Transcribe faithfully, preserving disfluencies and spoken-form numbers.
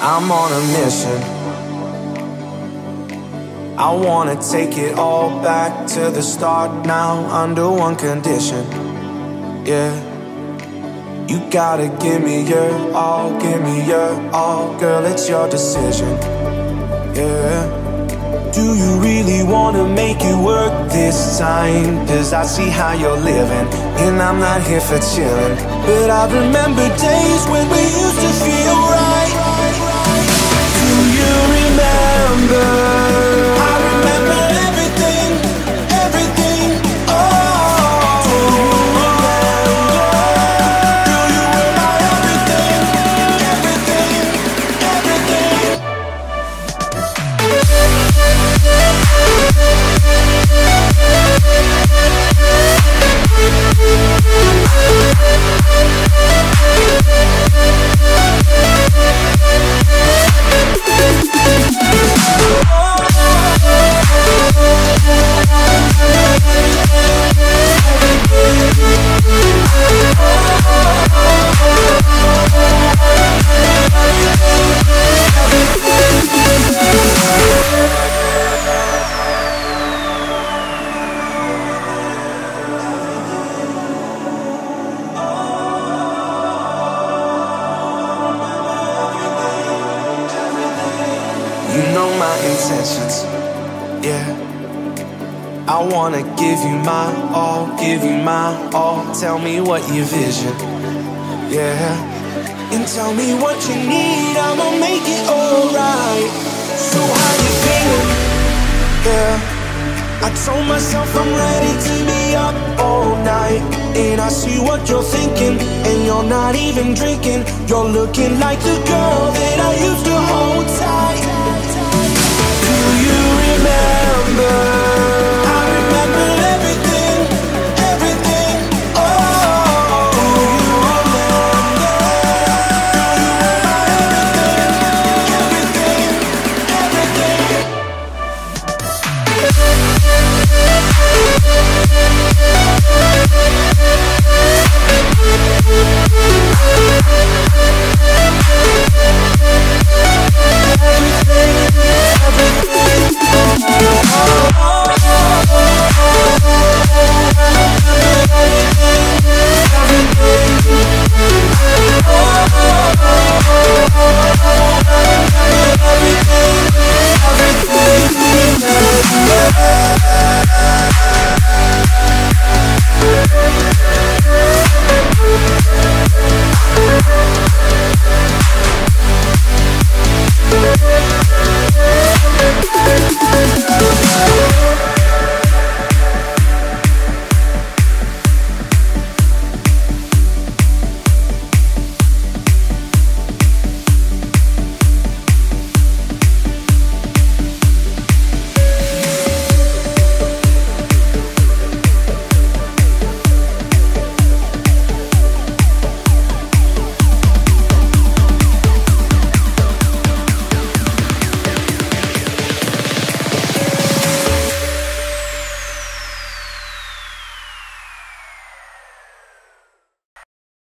I'm on a mission. I wanna take it all back to the start now, under one condition. Yeah, you gotta give me your all, give me your all. Girl, it's your decision. Yeah, do you really wanna make it work this time? Cause I see how you're living, and I'm not here for chilling. But I remember days when we used to feel right. Do you remember? I remember everything, everything. Oh, do you remember? Girl, you were my everything, everything, everything. You know my intentions, yeah. I wanna give you my all, give you my all. Tell me what your vision, yeah. And tell me what you need, I'ma make it alright. So how you feeling, yeah. I told myself I'm ready to be up all night. And I see what you're thinking, and you're not even drinking. You're looking like the girl that I used to hold tight. Do you remember?